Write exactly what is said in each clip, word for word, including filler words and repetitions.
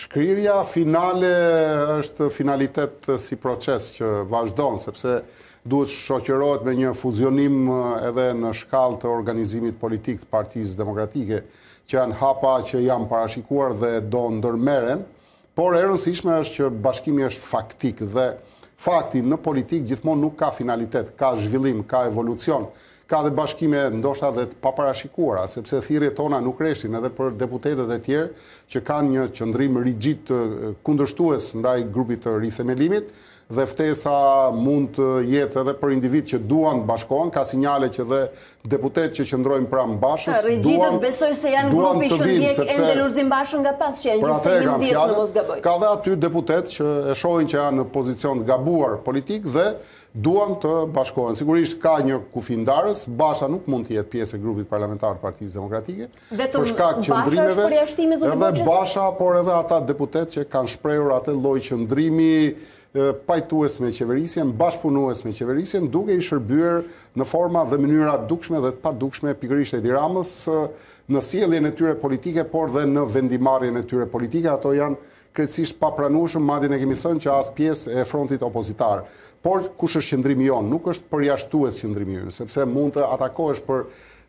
Shkrirja finale është finalitet si proces që vazhdon, sepse duhet shoqërohet me një fuzionim edhe në shkallë të organizimit politik të Partisë Demokratike, që janë hapa që janë parashikuar dhe do ndërmeren, por e rëndësishme është që bashkimi është faktik dhe fakti në politik gjithmonë nuk ka finalitet, ka zhvillim, ka evolucion, ka dhe bashkime ndoshta dhe të paparashikuara, sepse thirrjet tona nuk reshin edhe për deputetët e tjerë që kanë një qëndrim rigjid kundërshtues ndaj grupit të rithemelimit, dhe ftesa mund të jetë edhe për individ që duan të bashkohen, ka sinjale që dhe deputet që qëndrojnë pranë Bashës duan besoj se janë grupi që ndjek ende Lulzim Bashën nga pas që janë gjithsej njëmbëdhjetë në mos gaboj. Ka dhe aty deputet që e shohin që janë në pozicion gabuar politik dhe duan të bashkohen. Sigurisht ka një kufindarës, Basha nuk mund të jetë pjesë e grupit parlamentar të Partisë Demokratike. Vetëm Basha është përjashtimi zotë Boçës? Edhe Basha, por edhe ata deputet që kanë shprehur atë lloj qëndrimi pajtues me qeverisjen, bashkëpunues me qeverisjen, duke i shërbyer në forma dhe mënyra dukshme dhe të padukshme pikërisht Edi Ramës në sjelljen e tyre politike, por dhe në vendimarrjen e tyre politike. Ato janë krejtësisht papranueshëm, madje ne kemi thënë që as pjesë e frontit opozitar. Por kush është qëndrimi jon? Nuk është përjashtues qëndrimi ynë, sepse mund të atakohesh për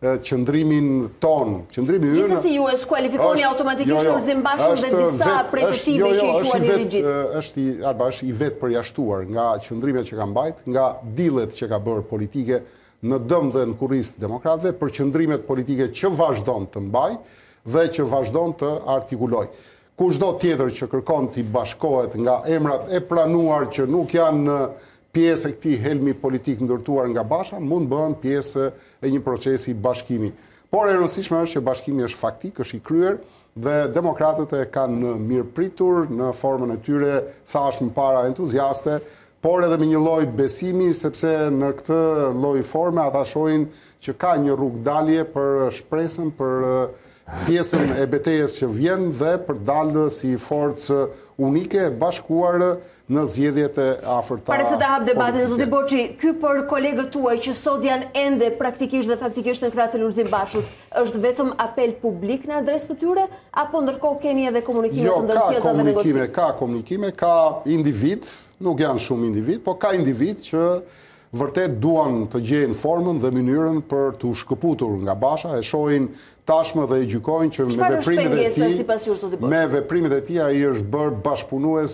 qëndrimin ton, qëndrimi ynë. Gjithsesi ju e skualifikoni automatikisht Lulzim Bashën dhe disa prej të tive që i quani rigjid. Është i Alba është i vetë përjashtuar nga qëndrimet që ka mbajt, nga dillet që ka bërë politike në dëm dhe në kurrizë demokratëve, për qëndrimet politike që vazhdon të mbaj dhe që vazhdon të artikuloj. Kushdo tjetër që kërkon të i bashkohet nga emrat e pranuar që nuk janë në pjesë e këtij helmi politik ndërtuar nga Basha, mund bëhen pjesë e një procesi bashkimi. Por e rëndësishme është që bashkimi është faktik, është i kryer dhe demokratët e kanë mirëpritur në formën e tyre, thash më para entuziaste, por edhe me një lloj besimi, sepse në këtë lloj forme ata shohin që ka një rrugë dalje për shpresën, për pjesën e betejës që vjen dhe për dalë si forcë unike e bashkuar në zgjedhjet e afërta. Para se ta hap debatin, zoti Boçi, ky për kolegët tuaj që sot janë ende praktikisht dhe faktikisht në krah të Lulzim Bashës, është vetëm apel publik në adresë të tyre apo ndërkohë keni edhe komunikime të ndërsjellta dhe negocime? Ka komunikime, ka individ, nuk janë shumë individ, po ka individ që vërtet duan të gjejnë formën dhe mënyrën për të shkëputur nga Basha, e shohin tashmë dhe i gjykojnë që me veprimet e tij, me veprimet e tij ai është bërë bashkëpunues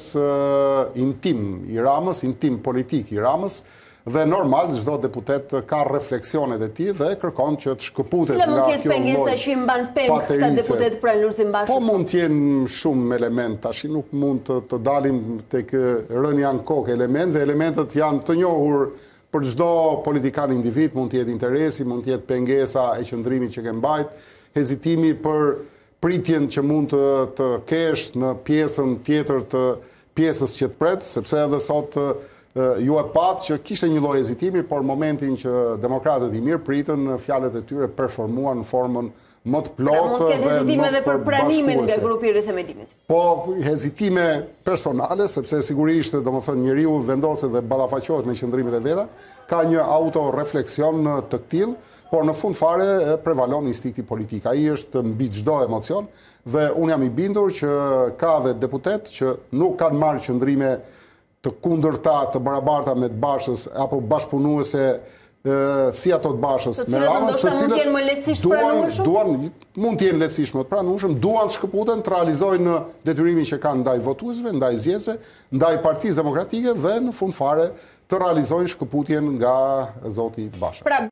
intim i Ramës, intim politik i Ramës, dhe normal çdo deputet ka refleksionet e tij dhe kërkon që të shkëputet nga kjo lloj. Cila mund të jetë pengesa që i mban peng këta deputet pranë Lulzim Bashës? Po mund të jenë shumë element, tash nuk mund të, të dalim tek rënia në kokë elementëve, elementet janë të njohur për çdo politikan individ, mund të jetë interesi, mund të jetë pengesa e qëndrimit që ke mbajt, hezitimi për pritjen që mund të, të kesh në pjesën tjetër të pjesës që të pret, sepse edhe sot ju e pat që kishte një lloj hezitimi, por momentin që demokratët i mirë pritën, fjalët e tyre performuan në formën më të plotë dhe hezitime më dhe për pranimin nga grupi i rithemelimit. Po hezitime personale, sepse sigurisht domethënë njeriu vendoset dhe ballafaqohet me qëndrimet e veta, ka një autorefleksion të tillë, por në fund fare prevalon instikti politik. Ai është mbi çdo emocion dhe unë jam i bindur që ka dhe deputet që nuk kanë marrë qëndrime të kundërta, të barabarta me të Bashës apo bashkëpunuese si ato të Bashës me Ramën, të cilët mund të jenë më lehtësisht pranueshëm, duan mund të jenë lehtësisht më të pranueshëm, duan të shkëputen, të realizojnë detyrimin që kanë ndaj votuesve, ndaj zgjedhësve, ndaj Partisë Demokratike dhe në fund fare të realizojnë shkëputjen nga zoti Basha.